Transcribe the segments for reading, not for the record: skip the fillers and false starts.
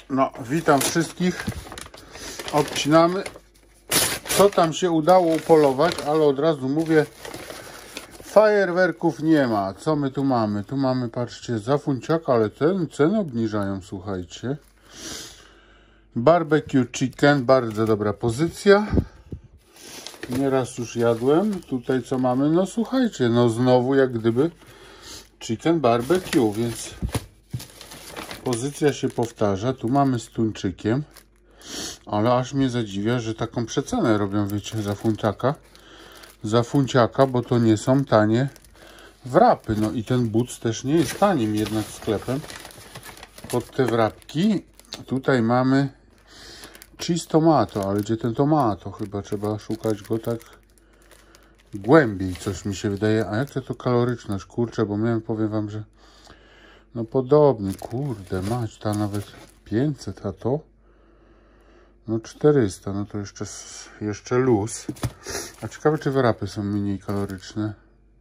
No, witam wszystkich. Odcinamy. Co tam się udało upolować, ale od razu mówię, fajerwerków nie ma. Co my tu mamy? Tu mamy, patrzcie, zafunciaka, ale ceny obniżają, słuchajcie. Barbecue chicken, bardzo dobra pozycja. Nieraz już jadłem. Tutaj co mamy? No słuchajcie, no znowu jak gdyby chicken barbecue, więc pozycja się powtarza. Tu mamy z tuńczykiem, ale aż mnie zadziwia, że taką przecenę robią, wiecie, za funciaka, bo to nie są tanie wrapy. No i ten buc też nie jest tanim jednak sklepem pod te wrapki. Tutaj mamy cheese tomato, ale gdzie ten tomato? Chyba trzeba szukać go tak głębiej, coś mi się wydaje. A jak to kaloryczność? Kurczę, bo miałem, powiem wam, że no podobny, kurde mać, ta nawet 500, a to no 400, no to jeszcze luz. A ciekawe, czy wrapy są mniej kaloryczne.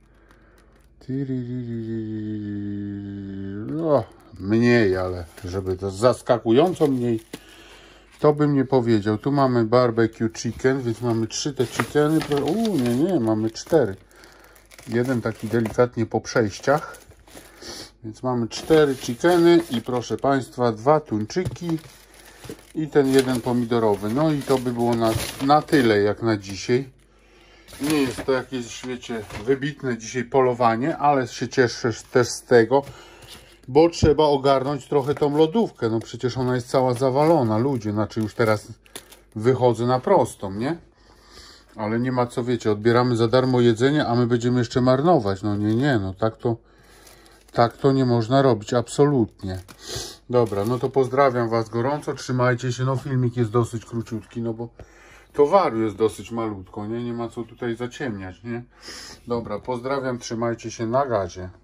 No, mniej, ale żeby to zaskakująco mniej, to bym nie powiedział. Tu mamy barbecue chicken, więc mamy 3 te chickeny. Nie, mamy 4. Jeden taki delikatnie po przejściach. Więc mamy 4 chickeny i proszę Państwa 2 tuńczyki i ten jeden pomidorowy. No i to by było na tyle jak na dzisiaj. Nie jest to jakieś, wiecie, wybitne dzisiaj polowanie, ale się cieszę też z tego, bo trzeba ogarnąć trochę tą lodówkę. No przecież ona jest cała zawalona, ludzie. Znaczy już teraz wychodzę na prostą, nie? Ale nie ma co, wiecie, odbieramy za darmo jedzenie, a my będziemy jeszcze marnować. No nie, no tak to nie można robić, absolutnie. Dobra, no to pozdrawiam Was gorąco, trzymajcie się. No filmik jest dosyć króciutki, no bo towaru jest dosyć malutko, nie ma co tutaj zaciemniać, nie? Dobra, pozdrawiam, trzymajcie się, na gazie.